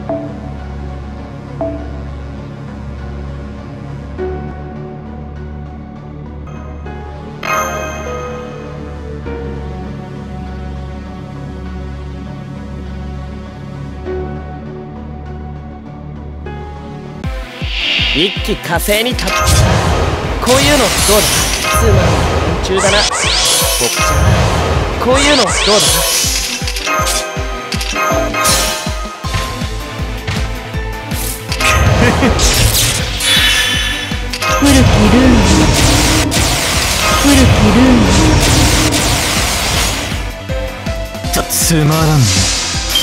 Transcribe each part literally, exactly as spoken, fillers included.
一気火星に立つ。こういうのどうだ。つまんない連中だな。僕じゃな。こういうのどうだ。 古きルーム、古きルーム。 とつまらんね。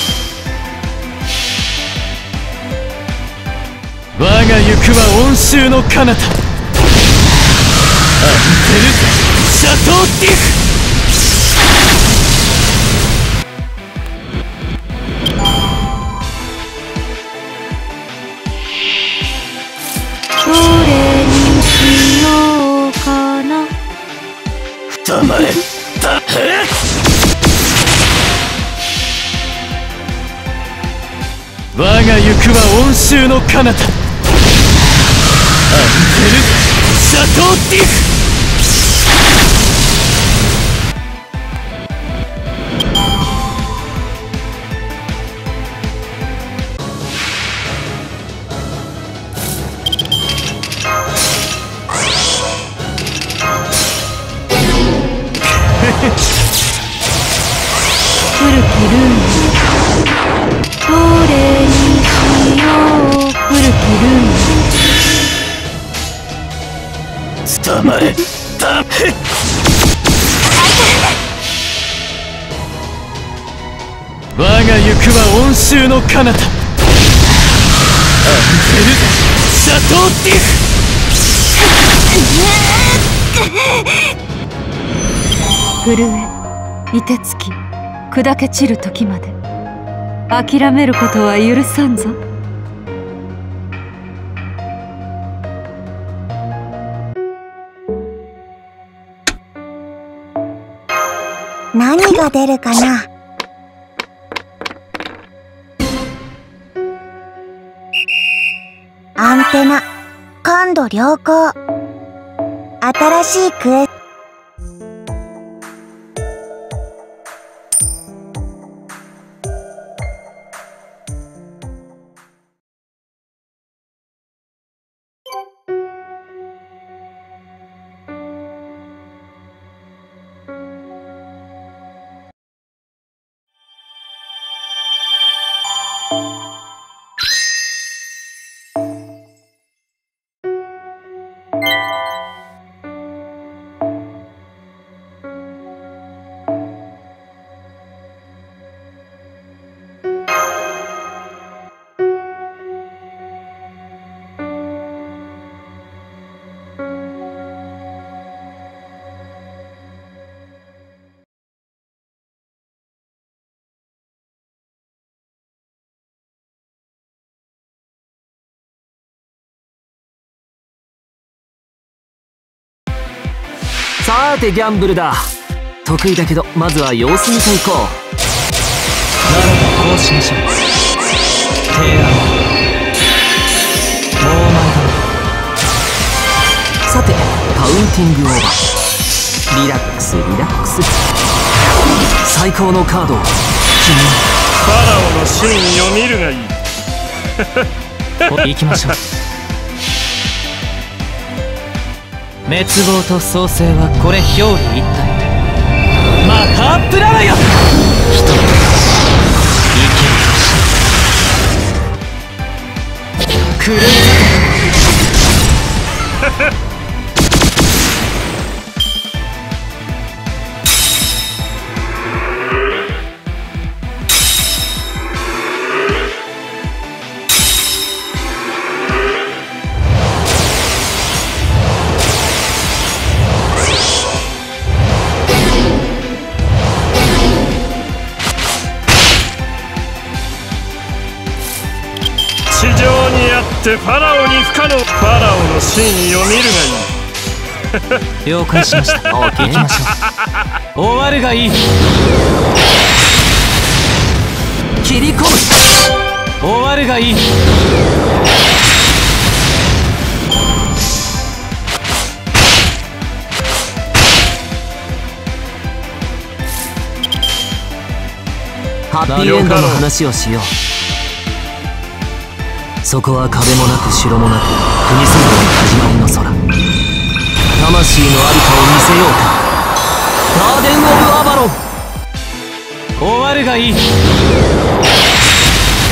我が行くは温州の彼方。アンテルシャトーディフ。 どれにしようかな。 たまれた。我が行くは温州の彼方。アンテルシャトーディフ。 古きルーム、どれにしよう。古きルーム。 たまれた。我が行くは温州の彼方。アンテルシャトーディフ。 震え、凍てつき、砕け散る時まで諦めることは許さんぞ。 何が出るかな。アンテナ感度良好。新しいクエスト。 さーてギャンブルだ。得意だけどまずは様子見ていこう。ならばこうしましょう。提案もう前だ。さてカウンティングオーバー。リラックスリラックス。最高のカードを君に。 ファラオの真意を見るがいい。 行きましょう。滅亡と創生はこれ表裏一体。マハープララよ。人生きる狂い地上にあってファラオに不可能。ファラオの真意を見るがいい。 了解しました。行きましょう。終わるがいい。切り込む。終わるがいい。 ハッピーエンドの話をしよう。そこは壁もなく城もなく国すべて始まりの空。魂のありかを見せようか。ガーデン・オブ・アバロン。 終わるがいい。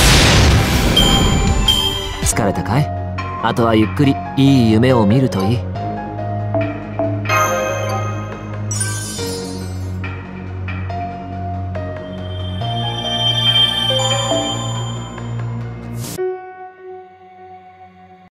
疲れたかい？あとはゆっくりいい夢を見るといい。